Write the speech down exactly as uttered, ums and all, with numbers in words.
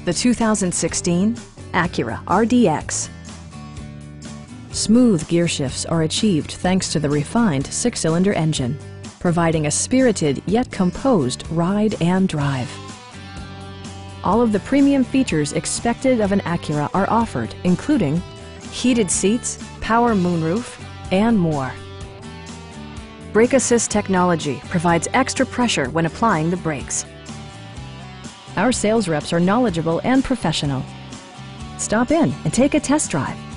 the two thousand sixteen Acura R D X. Smooth gear shifts are achieved thanks to the refined six-cylinder engine, providing a spirited yet composed ride and drive. All of the premium features expected of an Acura are offered, including heated seats, power moonroof, and more. Brake Assist technology provides extra pressure when applying the brakes. Our sales reps are knowledgeable and professional. Stop in and take a test drive.